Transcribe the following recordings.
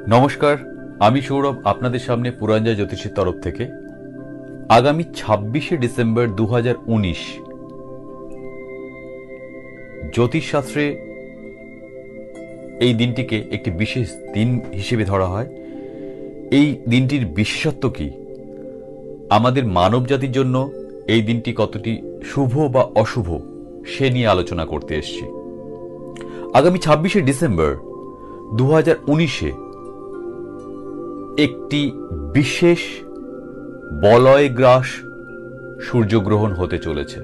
নমস্কার, আমি সৌরভ আপনাদের সামনে পুরাঞ্জয় জ্যোতিষীর তরফ থেকে আগামী 26শে ডিসেম্বর 2019 জ্যোতিষশাস্ত্রে এই দিনটিকে একটি বিশেষ দিন হিসেবে ধরা হয়। এই দিনটির বিশেষত্ব কি, আমাদের মানব জাতির জন্য এই দিনটি কতটি শুভ বা অশুভ সে নিয়ে আলোচনা করতে এসেছি। আগামী 26শে ডিসেম্বর 2019-এ একটি বিশেষ বলয়গ্রাস সূর্যগ্রহণ হতে চলেছে।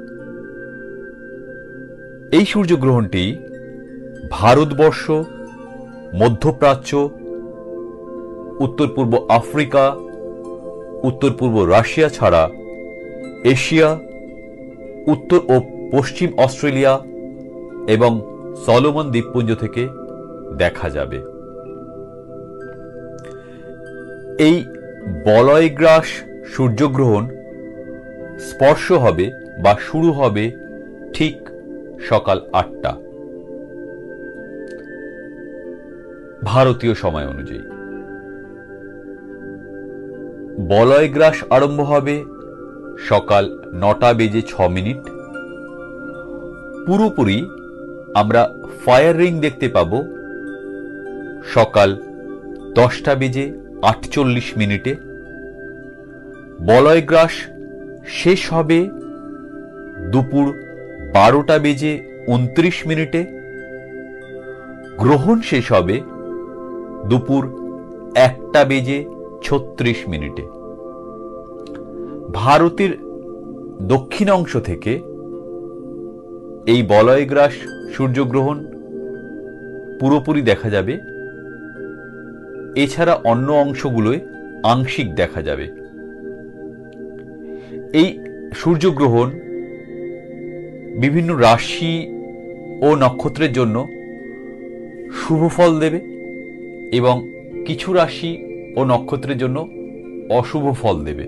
এই সূর্যগ্রহণটি ভারতবর্ষ, মধ্যপ্রাচ্য, উত্তর পূর্ব আফ্রিকা, উত্তর পূর্ব রাশিয়া ছাড়া এশিয়া, উত্তর ও পশ্চিম অস্ট্রেলিয়া এবং সলোমন দ্বীপপুঞ্জ থেকে দেখা যাবে। এই বলয়গ্রাস সূর্যগ্রহণ স্পর্শ হবে বা শুরু হবে ঠিক সকাল 8টা ভারতীয় সময় অনুযায়ী। বলয়গ্রাস আরম্ভ হবে সকাল 9:06। পুরোপুরি আমরা ফায়ার রিং দেখতে পাব সকাল 10:48। বলয়গ্রাস শেষ হবে দুপুর 12:29। গ্রহণ শেষ হবে দুপুর 1:36। ভারতের দক্ষিণ অংশ থেকে এই বলয়গ্রাস সূর্যগ্রহণ পুরোপুরি দেখা যাবে, এছাড়া অন্য অংশগুলোয় আংশিক দেখা যাবে। এই সূর্যগ্রহণ বিভিন্ন রাশি ও নক্ষত্রের জন্য শুভ ফল দেবে এবং কিছু রাশি ও নক্ষত্রের জন্য অশুভ ফল দেবে।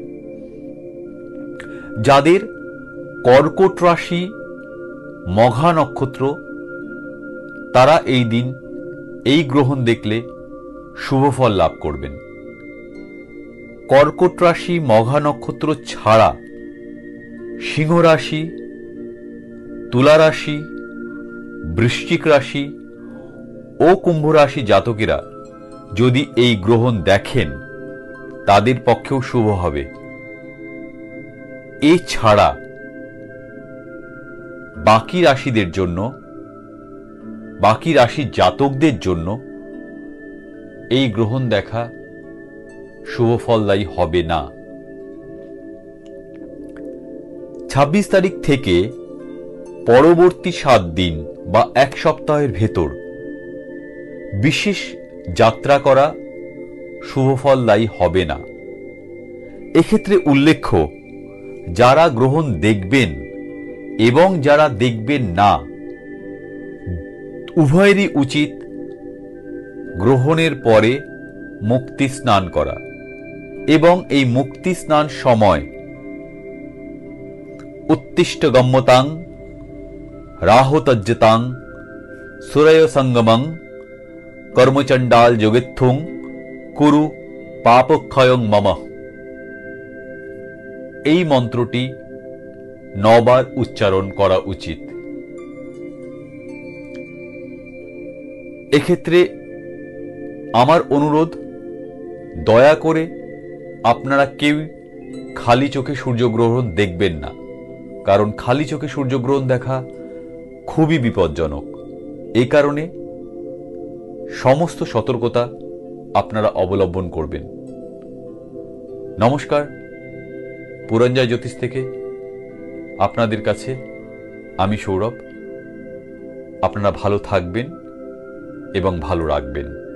যাদের কর্কট রাশি, মঘা নক্ষত্র, তারা এই দিন এই গ্রহণ দেখলে শুভ ফল লাভ করবেন। কর্কট রাশি, মঘা নক্ষত্র ছাড়া সিংহ রাশি, তুলা রাশি, বৃশ্চিক রাশি ও কুম্ভ রাশি জাতকেরা যদি এই গ্রহণ দেখেন তাদের পক্ষেও শুভ হবে। এছাড়া বাকি রাশিদের জন্য, বাকি রাশির জাতকদের জন্য এই গ্রহণ দেখা শুভ ফলদায়ী হবে না। 26 তারিখ থেকে পরবর্তী 7 দিন বা এক সপ্তাহের ভেতর বিশেষ যাত্রা করা শুভ ফলদায়ী হবে না। এক্ষেত্রে উল্লেখ্য, যারা গ্রহণ দেখবেন এবং যারা দেখবেন না, উভয়েরই উচিত গ্রহণের পরে মুক্তি স্নান করা এবং এই মুক্তি স্নান সময় উত্তিষ্ঠ গম্যতাং রাহুতজ্জতাং সুরয় সঙ্গমং কর্মচণ্ডাল যোগেত্থুং কুরু পাপক্ষয়ং মম, এই মন্ত্রটি 9 বার উচ্চারণ করা উচিত। এক্ষেত্রে আমার অনুরোধ, দয়া করে আপনারা কেউ খালি চোখে সূর্যগ্রহণ দেখবেন না, কারণ খালি চোখে সূর্যগ্রহণ দেখা খুবই বিপজ্জনক। এই কারণে সমস্ত সতর্কতা আপনারা অবলম্বন করবেন। নমস্কার, পুরঞ্জয় জ্যোতিষ থেকে আপনাদের কাছে আমি সৌরভ। আপনারা ভালো থাকবেন এবং ভালো রাখবেন।